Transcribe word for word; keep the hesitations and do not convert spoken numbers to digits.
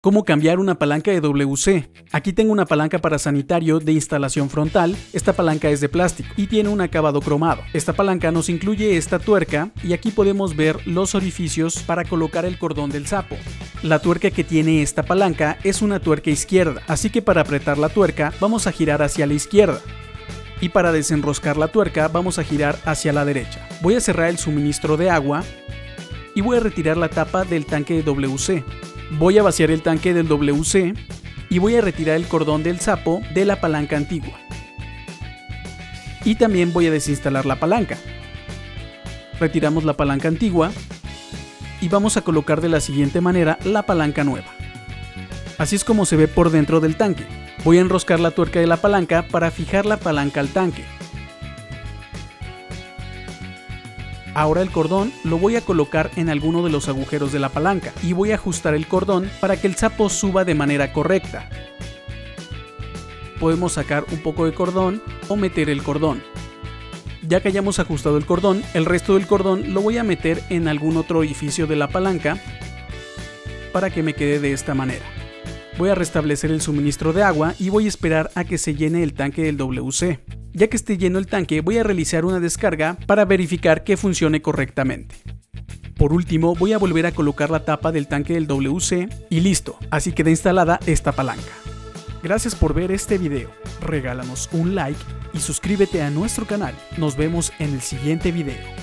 ¿Cómo cambiar una palanca de W C? Aquí tengo una palanca para sanitario de instalación frontal. Esta palanca es de plástico y tiene un acabado cromado. Esta palanca nos incluye esta tuerca y aquí podemos ver los orificios para colocar el cordón del sapo. La tuerca que tiene esta palanca es una tuerca izquierda, así que para apretar la tuerca vamos a girar hacia la izquierda. Y para desenroscar la tuerca vamos a girar hacia la derecha. Voy a cerrar el suministro de agua y voy a retirar la tapa del tanque de W C. Voy a vaciar el tanque del W C y voy a retirar el cordón del sapo de la palanca antigua. Y también voy a desinstalar la palanca. Retiramos la palanca antigua y vamos a colocar de la siguiente manera la palanca nueva. Así es como se ve por dentro del tanque. Voy a enroscar la tuerca de la palanca para fijar la palanca al tanque. Ahora el cordón lo voy a colocar en alguno de los agujeros de la palanca y voy a ajustar el cordón para que el sapo suba de manera correcta. Podemos sacar un poco de cordón o meter el cordón. Ya que hayamos ajustado el cordón, el resto del cordón lo voy a meter en algún otro orificio de la palanca para que me quede de esta manera. Voy a restablecer el suministro de agua y voy a esperar a que se llene el tanque del W C. Ya que esté lleno el tanque, voy a realizar una descarga para verificar que funcione correctamente. Por último, voy a volver a colocar la tapa del tanque del W C y listo, así queda instalada esta palanca. Gracias por ver este video, regálanos un like y suscríbete a nuestro canal. Nos vemos en el siguiente video.